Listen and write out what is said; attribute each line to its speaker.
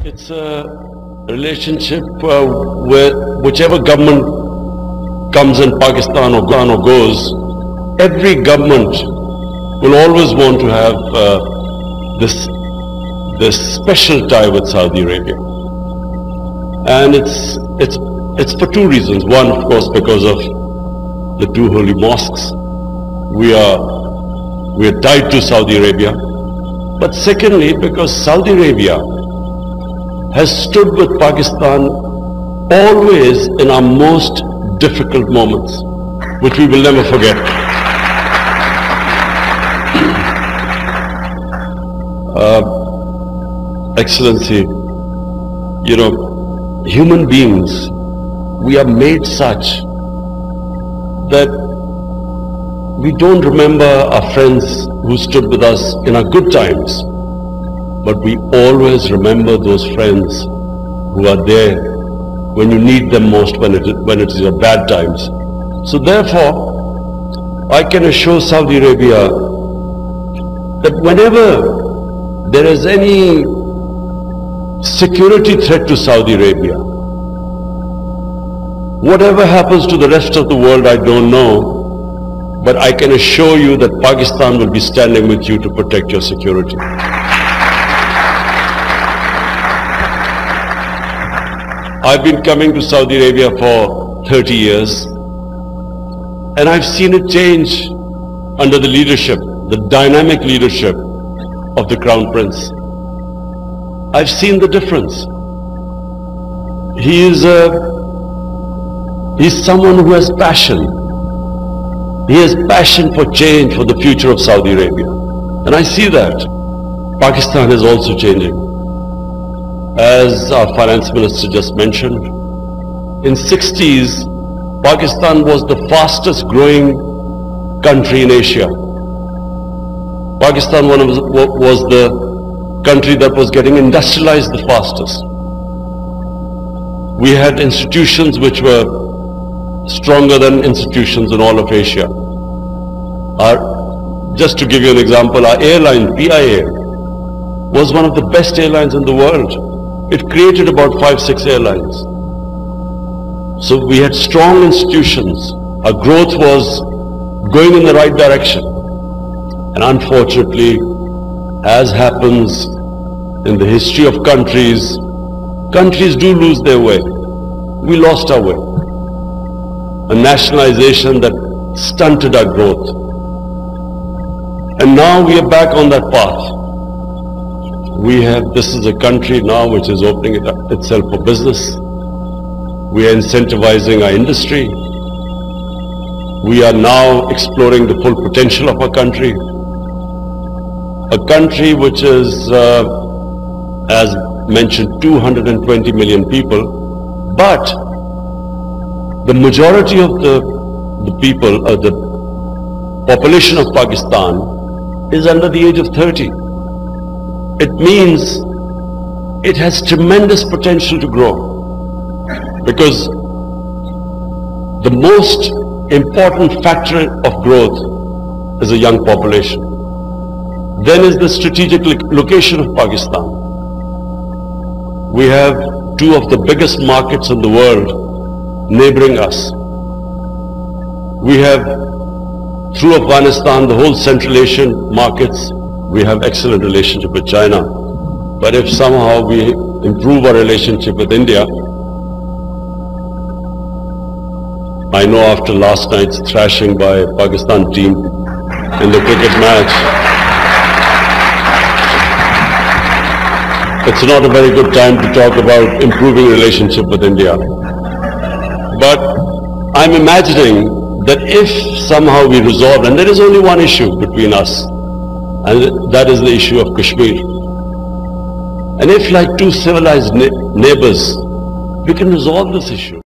Speaker 1: It's a relationship where whichever government comes in Pakistan or goes, every government will always want to have this special tie with Saudi Arabia, and it's for two reasons. One, of course, because of the two holy mosques. We are tied to Saudi Arabia, but secondly, because Saudi Arabia has stood with Pakistan always in our most difficult moments, which we will never forget. Excellency, you know, human beings, we are made such that we don't remember our friends who stood with us in our good times, but we always remember those friends who are there when you need them most, when it is your bad times. So therefore, I can assure Saudi Arabia that whenever there is any security threat to Saudi Arabia, whatever happens to the rest of the world, I don't know, but I can assure you that Pakistan will be standing with you to protect your security. I've been coming to Saudi Arabia for 30 years, and I've seen it change under the leadership, the dynamic leadership of the Crown Prince. I've seen the difference. He's someone who has passion. He has passion for change, for the future of Saudi Arabia. And I see that. Pakistan is also changing. As our finance minister just mentioned, in 60s, Pakistan was the fastest growing country in Asia. Pakistan was the country that was getting industrialized the fastest. We had institutions which were stronger than institutions in all of Asia. Just to give you an example, our airline, PIA, was one of the best airlines in the world. It created about 5-6 airlines. So we had strong institutions. Our growth was going in the right direction. And unfortunately, as happens in the history of countries, countries do lose their way. We lost our way. A nationalization that stunted our growth. And now we are back on that path. This is a country now which is opening itself for business. We are incentivizing our industry. We are now exploring the full potential of our country. A country which is, as mentioned, 220 million people, but the majority of the people, the population of Pakistan is under the age of 30. It means it has tremendous potential to grow, because the most important factor of growth is a young population. Then is the strategic location of Pakistan. We have two of the biggest markets in the world neighboring us. We have, through Afghanistan, the whole Central Asian markets. We have excellent relationship with China. But if somehow we improve our relationship with India, I know after last night's thrashing by Pakistan team in the cricket match, it's not a very good time to talk about improving relationship with India. But I'm imagining that if somehow we resolve, and there is only one issue between us, and that is the issue of Kashmir. And if, like two civilized neighbors, we can resolve this issue.